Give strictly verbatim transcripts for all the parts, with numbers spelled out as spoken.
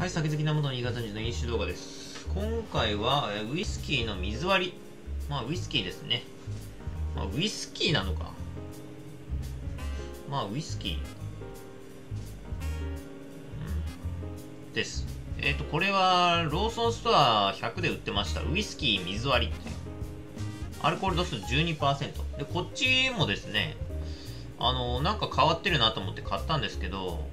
はい、酒好きなもの新潟人の飲酒動画です。今回はウイスキーの水割り。まあウイスキーですね。まあウイスキーなのか。まあウイスキー、うん、です。えっとこれはローソンストアひゃくで売ってましたウイスキー水割りっていうアルコール度数 じゅうにパーセント で、こっちもですね、あのなんか変わってるなと思って買ったんですけど、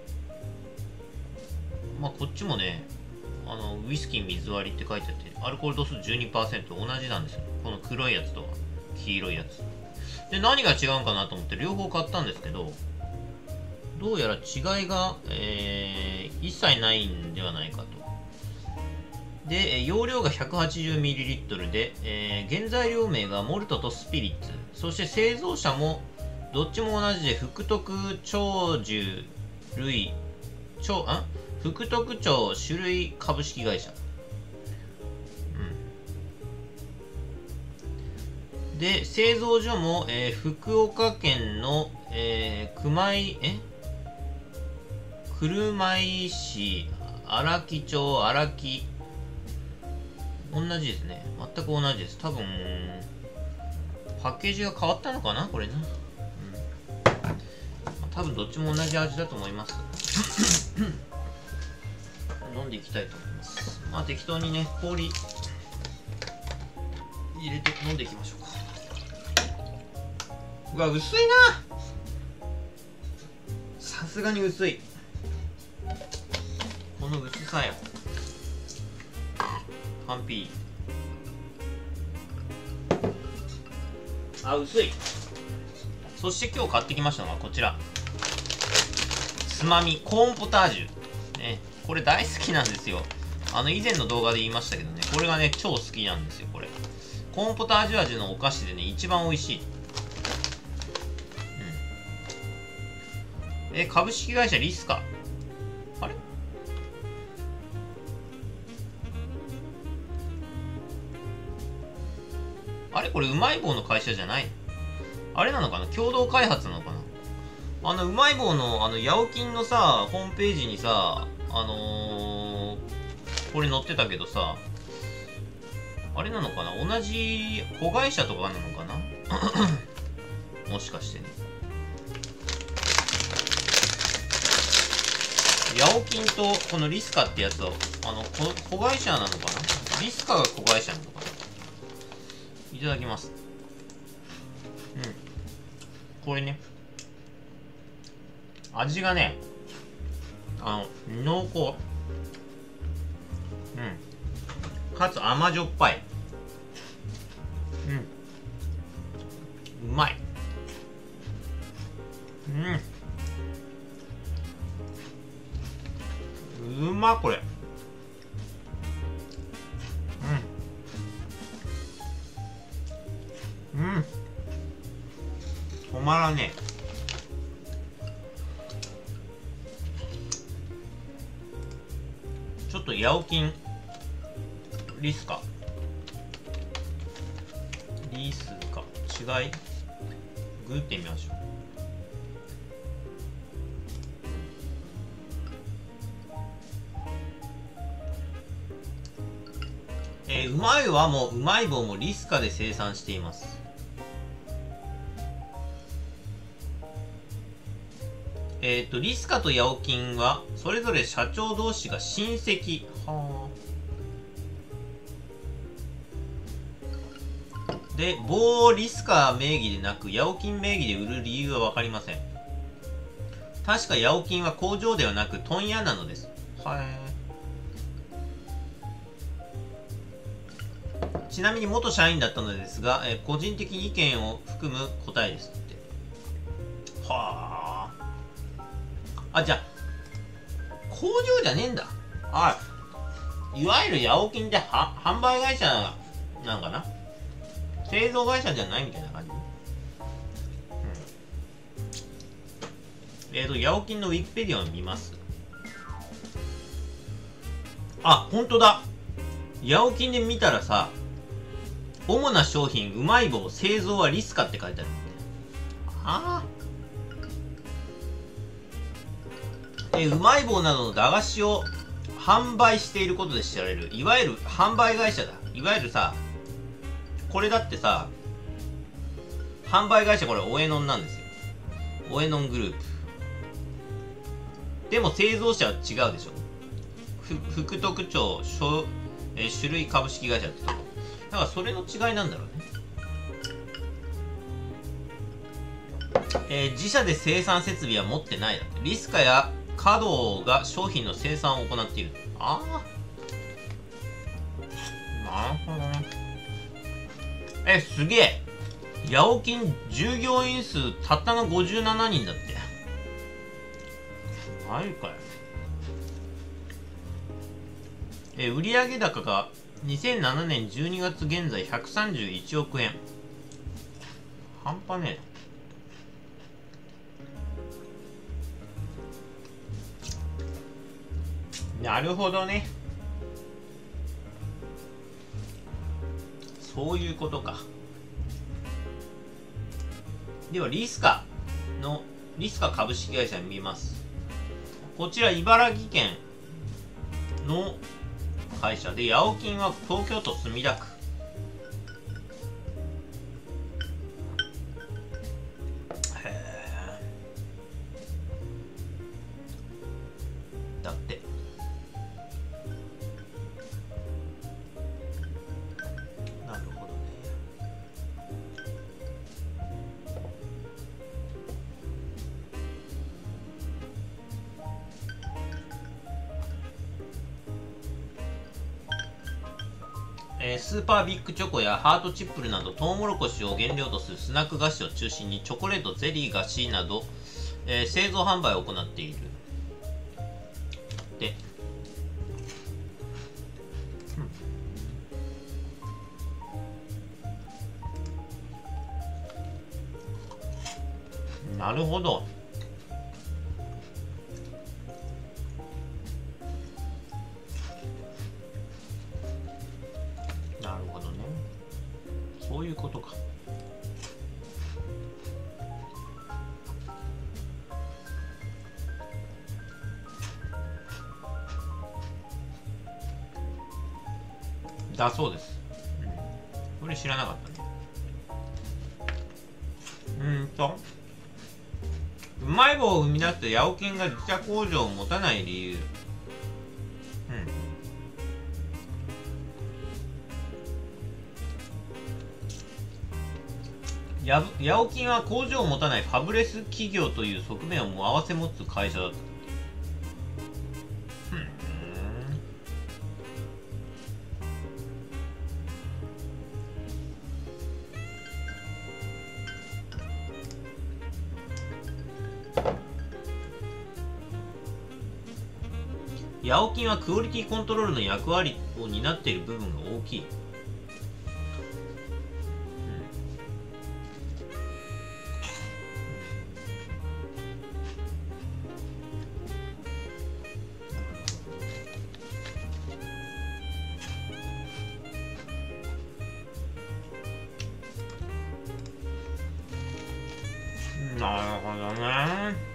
まあこっちもね、あのウイスキー水割りって書いてあってアルコール度数 じゅうにパーセント 同じなんですよ。この黒いやつと黄色いやつで、何が違うんかなと思って両方買ったんですけど、どうやら違いが、えー、一切ないんではないかと。で、容量が ひゃくはちじゅうミリリットル で、えー、原材料名がモルトとスピリッツ、そして製造者もどっちも同じで福徳長寿類長あ福徳町種類株式会社、うん、で製造所も、えー、福岡県の、えー、熊井え車井市荒木町荒木、同じですね。全く同じです。多分パッケージが変わったのかなこれな、うん、多分どっちも同じ味だと思います飲んでいきたいと思います。まあ適当にね、氷入れて飲んでいきましょうか。うわ、薄いな、さすがに薄い。この薄さよ、完璧。あ、薄い。そして今日買ってきましたのがこちら、つまみコーンポタージュね。これ大好きなんですよ。あの以前の動画で言いましたけどね、これがね超好きなんですよ。これコーンポタージュ味のお菓子でね一番美味しい。うん、え株式会社リスカ、あれあれこれうまい棒の会社じゃない、あれなのかな、共同開発なのかな。あのうまい棒のあのヤオキンのさホームページにさ、あのー、これ載ってたけどさ、あれなのかな、同じ子会社とかなのかなもしかしてね、ヤオキンとこのリスカってやつはあの子会社なのかな、リスカが子会社なのかな。いただきます。うん、これね、味がね、あの濃厚、うん、かつ甘じょっぱい、うん、うまい、うん、うまっこれ、うん、うん、止まらねえ。ちょっとヤオキンリスカリスカ違いグってみましょう。えー、うまいはもううまい棒もリスカで生産しています。えっとリスカとヤオキンはそれぞれ社長同士が親戚。はあ。で某リスカ名義でなくヤオキン名義で売る理由は分かりません。確かヤオキンは工場ではなく問屋なのです。はい。ちなみに元社員だったのですが、え個人的意見を含む答えですって。はあ。あ、じゃあ工場じゃねえんだ。あ、いわゆるヤオキンっては販売会社なんかな、製造会社じゃないみたいな感じ、うん、えーとヤオキンのウィキペディアを見ます。あ、ほんとだ、ヤオキンで見たらさ、主な商品うまい棒製造はリスカって書いてあるもんね。ああ、えー、うまい棒などの駄菓子を販売していることで知られる、いわゆる販売会社だ。いわゆるさ、これだってさ、販売会社、これオエノンなんですよ。オエノングループ。でも製造者は違うでしょ。ふ福徳町、えー、種類株式会社ってとこ。だからそれの違いなんだろうね。えー、自社で生産設備は持ってないだって。リスカや稼働が商品の生産を行っている。ああ。なるほどね。え、すげえ。ヤオキン従業員数たったのごじゅうななにんだって。マジかよ。え、売上高がにせんななねんじゅうにがつ現在ひゃくさんじゅういちおくえん。半端ねえ。なるほどね。そういうことか。ではリスカのリスカ株式会社に見ます。こちら茨城県の会社で、ヤオキンは東京都墨田区。へえ。だって。なるほどね。えー、スーパービッグチョコやハートチップルなどトウモロコシを原料とするスナック菓子を中心にチョコレート、ゼリー菓子など、えー、製造販売を行っている。で、うん、なるほど。なるほどね。そういうことか。だそうです。うん、これ知らなかったね。うーんと、うまい棒を生み出してヤオキンが自社工場を持たない理由。うん。ヤヤオキンは工場を持たないファブレス企業という側面を併せ持つ会社だった。ヤオキンはクオリティコントロールの役割を担っている部分が大きい。うん、なるほどね。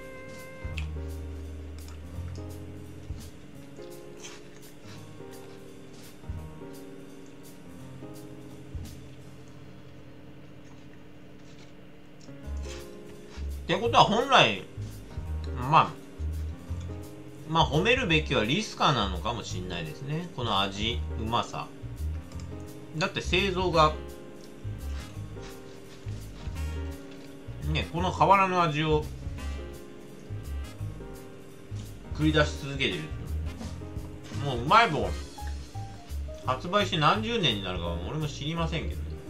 ってことは本来、まあ、まあ褒めるべきはリスカなのかもしれないですね。この味、うまさ。だって製造が、ね、この変わらぬ味を繰り出し続けてる。もううまい棒、発売して何十年になるかは俺も知りませんけどね。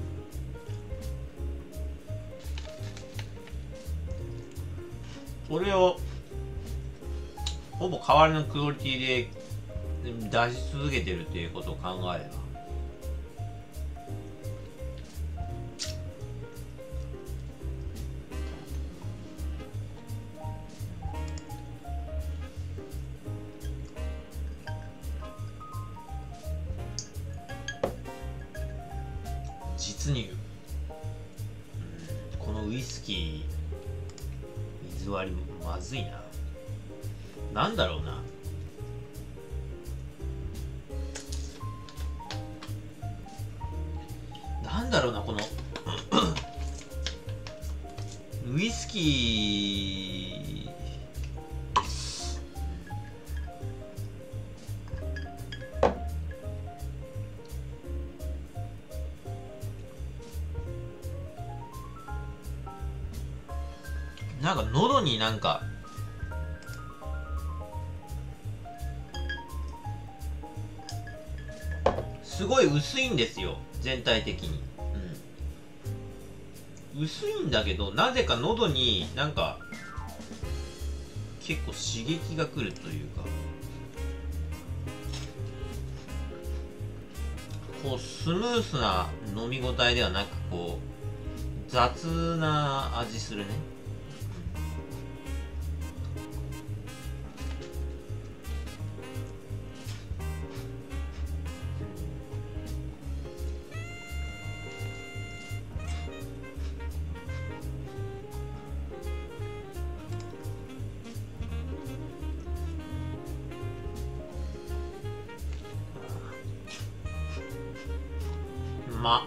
それをほぼ変わりのクオリティで出し続けてるっていうことを考えれば、実に、うん、このウイスキー水割りまずいな。なんだろうな。 なんだろうな、このウイスキーなんか喉になんかすごい薄いんですよ、全体的に、うん、薄いんだけどなぜか喉になんか結構刺激がくるというか、こうスムースな飲み応えではなく、こう雑な味するね。ま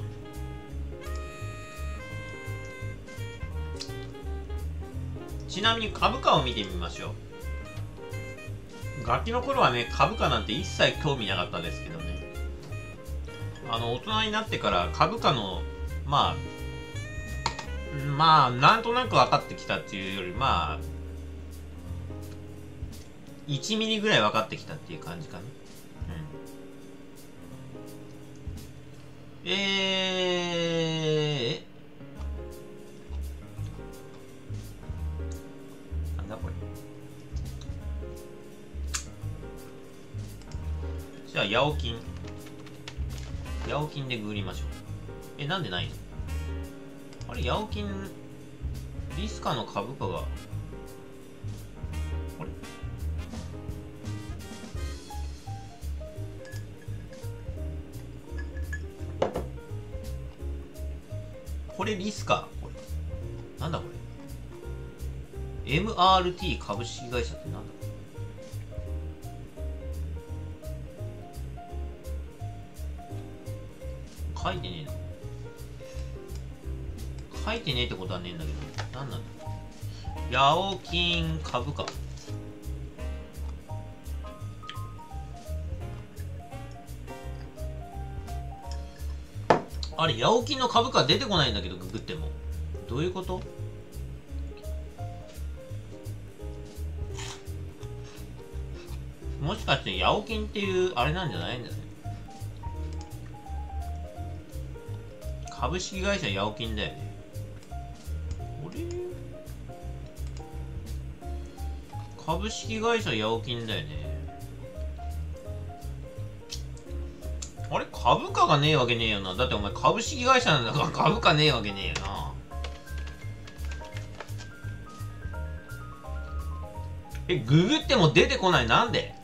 ちなみに株価を見てみましょう。ガキの頃はね、株価なんて一切興味なかったですけどね、あの大人になってから株価のまあまあなんとなく分かってきたっていうより、まあいちミリぐらい分かってきたっていう感じかな。うん、えーなんだこれ。じゃあヤオキンヤオキンでググりましょう。え、なんでないの？あれ、ヤオキンリスカの株価があれこれリスカ、これなんだこれ エムアールティー 株式会社ってなんだ。書いてねえな。書いてねえってことはねえんだけど、なんなんだ。ヤオキン株価。あれ、ヤオキンの株価出てこないんだけど、ググっても。どういうこと？もしかしてヤオキンっていうあれなんじゃないんだよね。株式会社ヤオキンだよね。これ株式会社ヤオキンだよね。あれ、株価がねえわけねえよな。だってお前株式会社なんだから株価ねえわけねえよな。え、ググっても出てこない。なんで？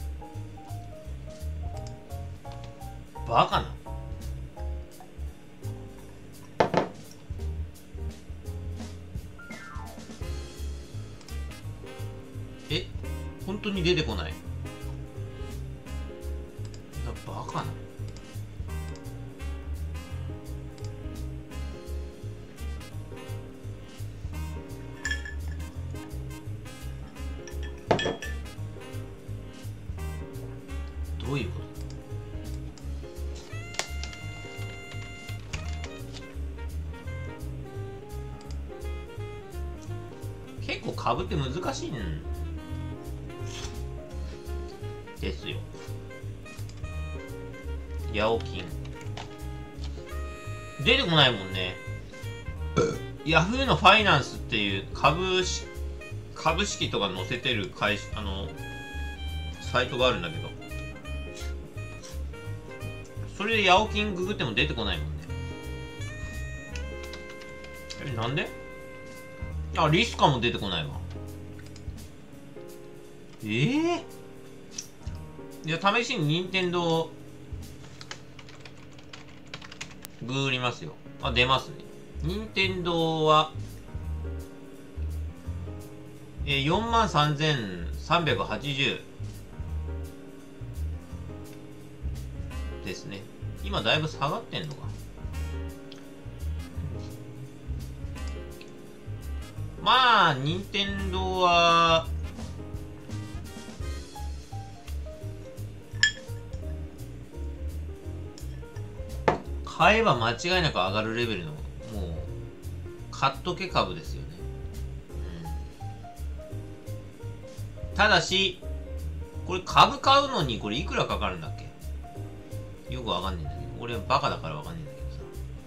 バカな。え、本当に出てこない。バカな。どういうこと？結構株って難しいんですよ。ヤオキン出てこないもんね。ヤフーのファイナンスっていう株式株式とか載せてる会社、あのサイトがあるんだけど、それでヤオキンググっても出てこないもんね。え、なんで？あ、リスカも出てこないわ。ええー、じゃあ試しに任天堂ググりますよ。あ、出ますね。任天堂はえー、よんまんさんぜんさんびゃくはちじゅうですね。今だいぶ下がってんのか。 まあ任天堂は買えば間違いなく上がるレベルの、もう買っとけ株ですよね、うん、ただしこれ株買うのにこれいくらかかるんだっけ、よくわかんないんだけど、俺バカだからわかんないんだけどさ、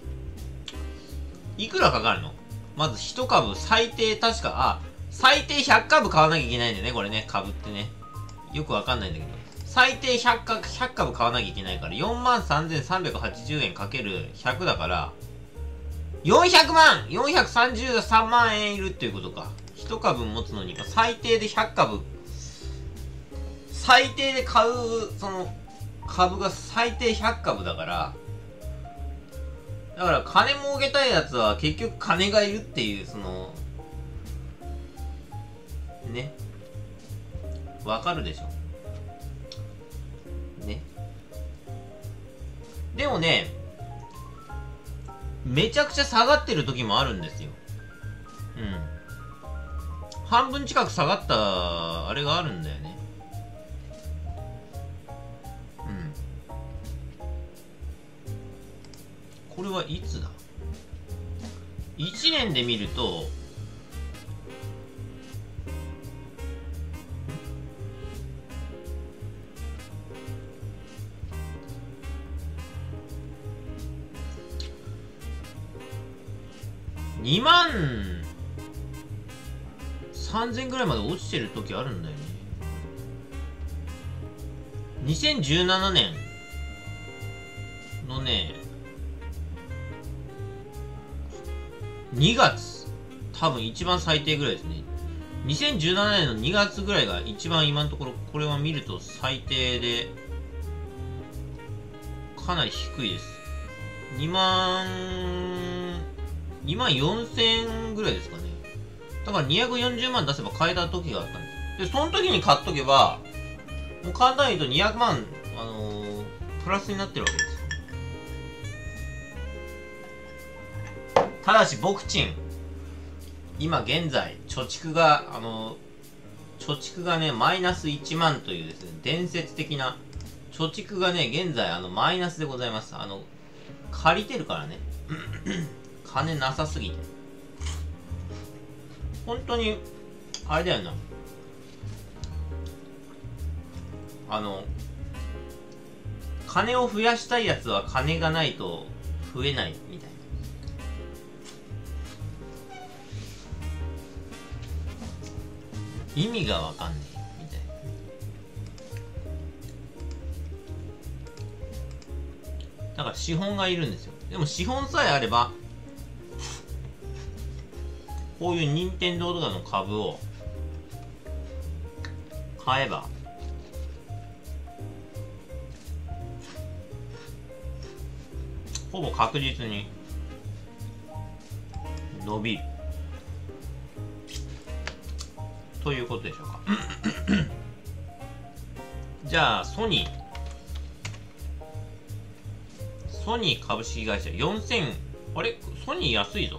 いくらかかるの。まずいち株最低確か、あ、最低ひゃく株買わなきゃいけないんだよね、これね、株ってね。よくわかんないんだけど。最低ひゃく株、ひゃく株買わなきゃいけないから、よんまんさんぜんさんびゃくはちじゅうえんかけるひゃくだから、よんひゃくまん !よんひゃくさんじゅうさんまん円いるっていうことか。いち株持つのに、最低でひゃく株、最低で買う、その、株が最低ひゃく株だから、だから金儲けたいやつは結局金がいるっていう、そのね、わかるでしょね。でもね、めちゃくちゃ下がってる時もあるんですよ。うん、半分近く下がったあれがあるんだよね。これはいつだ ?いち 年で見ると、にまんさんぜんぐらいまで落ちてる時あるんだよね。にせんじゅうななねんのね、にがつ、多分一番最低ぐらいですね。にせんじゅうななねんのにがつぐらいが一番今のところ、これは見ると最低で、かなり低いです。にまん、にまんよんせんぐらいですかね。だからにひゃくよんじゅうまん出せば買えた時があったんです。で、その時に買っとけば、もう簡単に言うとにひゃくまん、あのー、プラスになってるわけですよ。ただし、僕ちん、今現在、貯蓄が、あの、貯蓄がね、マイナスいちまんというですね、伝説的な、貯蓄がね、現在、あの、マイナスでございます。あの、借りてるからね。金なさすぎて。本当に、あれだよな。あの、金を増やしたいやつは金がないと増えないみたいな。意味がわかんねえみたいな。だから資本がいるんですよ。でも資本さえあれば、こういう任天堂とかの株を買えば、ほぼ確実に伸びるということでしょうか。じゃあソニーソニー株式会社よんせん、あれソニー安いぞ。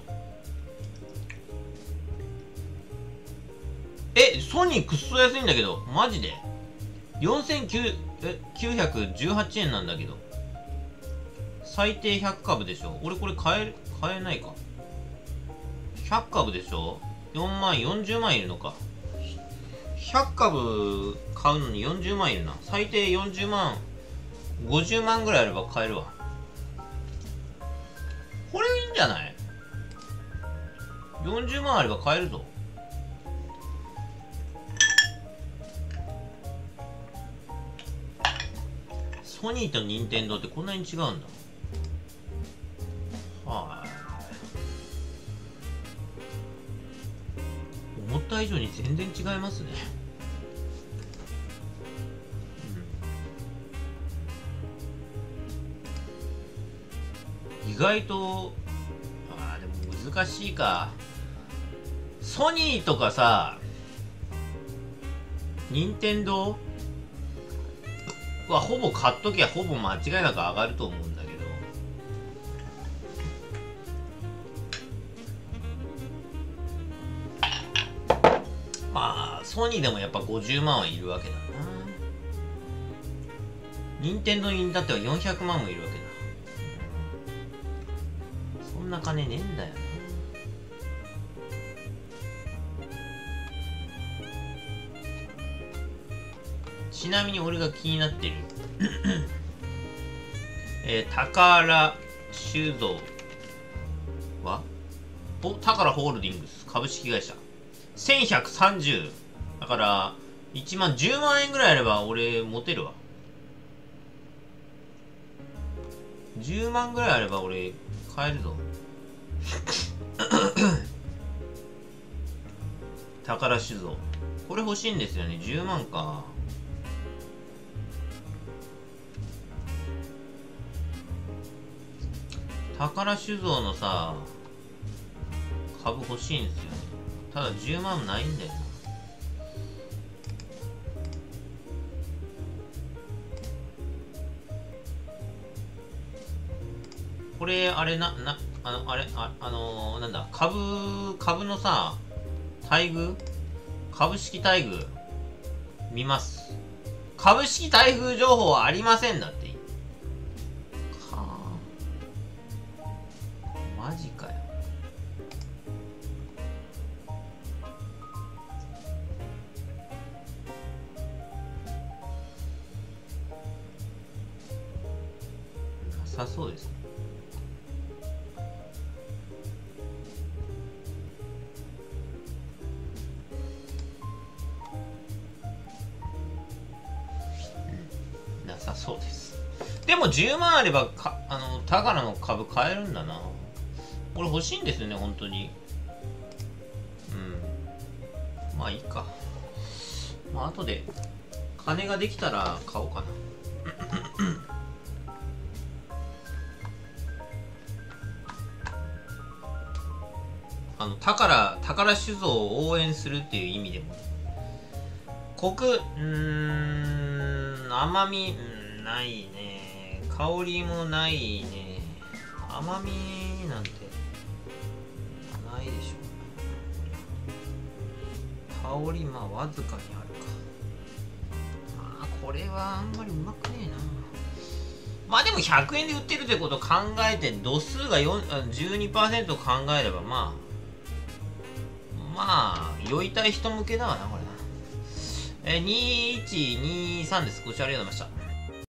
えソニーくっそ安いんだけど、マジでよんせんきゅうひゃくじゅうはちえんなんだけど、最低ひゃく株でしょ。俺これ買える買えないか。ひゃく株でしょ。よんまんよんじゅうまんいるのか。ひゃく株買うのによんじゅうまんいるな。最低よんじゅうまん、ごじゅうまんぐらいあれば買えるわ。これいいんじゃない？ よんじゅうまんあれば買えるぞ。ソニーと任天堂ってこんなに違うんだ。はい、思った以上に全然違いますね。うん、意外と、ああでも難しいか。ソニーとかさ、任天堂はほぼ買っときゃほぼ間違いなく上がると思うんだけど、 ソニーでもやっぱごじゅうまんはいるわけだな。任天堂に至ってはよんひゃくまんもいるわけだ。そんな金ねえんだよな。ちなみに俺が気になってるえー、宝酒造は宝ホールディングス株式会社せんひゃくさんじゅうだからいちまんじゅうまんえんぐらいあれば俺持てるわ。じゅうまんぐらいあれば俺買えるぞ宝酒造これ欲しいんですよね。じゅうまんか。宝酒造のさ株欲しいんですよね。ただじゅうまんないんだよな。これあれななあのあれああのー、なんだ株株のさ待遇株式待遇見ます。株式待遇情報はありませんだって。はあマジかよ。なさそうですね。なさそうです。でもじゅうまんあればかあの宝の株買えるんだな。これ欲しいんですよね本当に。うんまあいいか。まあ後で金ができたら買おうかなあの宝宝酒造を応援するっていう意味でもコクうーん甘みうんないね。香りもないね。甘みなんてないでしょ。香りまあわずかにあるか。まあこれはあんまりうまくねえな。まあでもひゃくえんで売ってるってことを考えて度数がじゅうにパーセント 考えればまあまあ酔いたい人向けだわなこれな。えー、にいちにさんです。ご視聴ありがとうございました。